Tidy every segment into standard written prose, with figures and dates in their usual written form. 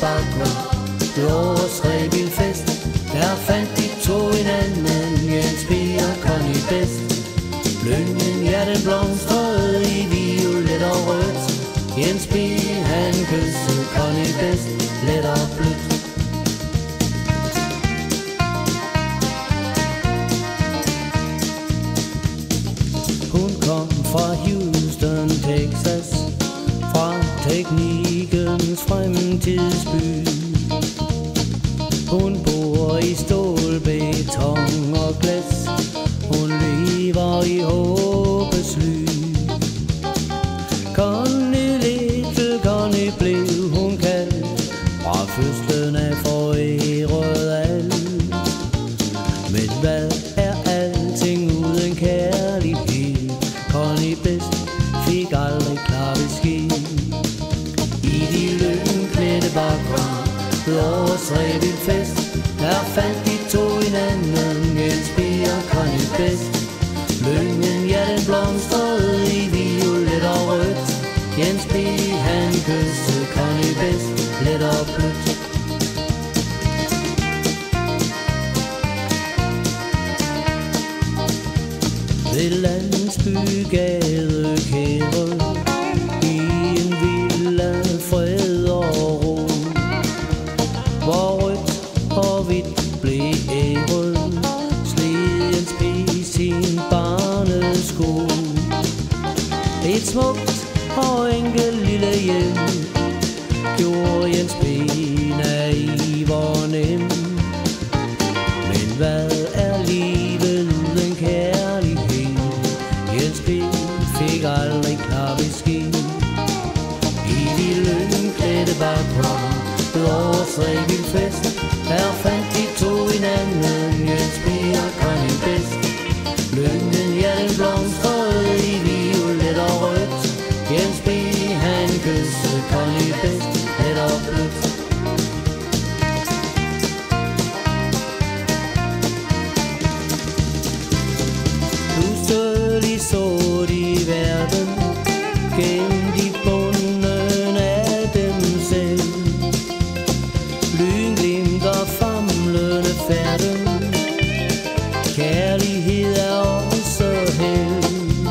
bakgrund ved årets Rebilfest. Der fandt de to hinanden, Jens B. og Connie bedst. Lyngen, ja, den blomstrede i violet og rødt. Jens B. han kyssede Connie bedst, let og blødt. Hun kom fra Houston, Texas, fra teknikkens fremtidsby. Hun bor i stål, beton og glas. Hun lever i håbets lys. Connie, little Connie, blev hun kaldt. Fra fødslen af foræret alt. Men hvad er alting uden kærlighed? Connie bedst fik aldrig klar besked. I de lykkeklædte bakgrund ved årets Rebilfest, der fandt de to hinanden, Jens B. og Connie bedst. Lyngen, ja, den blomstrede i violet og rødt. Jens B. han kyssede Connie bedst, let og blødt. Ved landsbygade kære, i en villa fred og ro, hvor rødt og hvidt blev æret, sled Jens B. sin barnesko. Et smukt og enkelt lille hjem gjorde Jens B. naiv og nem. Men hvad er livet uden kærlighed? Jens B. fik aldrig klar besked. I de lykkeklædte bakgrund ved årets Rebilfest, der fandt de to hinanden, Jens B. og Connie bedst. Lyngen, ja, den blomstrede i violet og rødt. Jens B. han kyssede Connie bedst, let og blødt. Pludselig så de verden gennem de bunden af dem selv. Lynglimt og famlende færden, kærlighed er også held.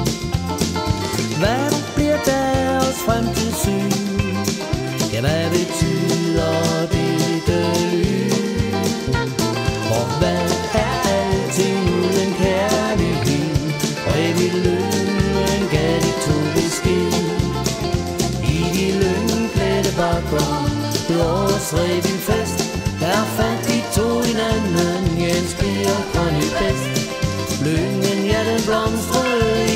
Hvad bliver deres fremtidssyn? Ja, hvad betyder dette lys? For hvad er alting uden kærlighed? Rebil-Lyngen gav de to besked. I de lykkeklædte bakgrund ved årets Rebilfest, der fandt de to hinanden, Jens B. og Connie bedst. Lyngen, ja, den blomstrede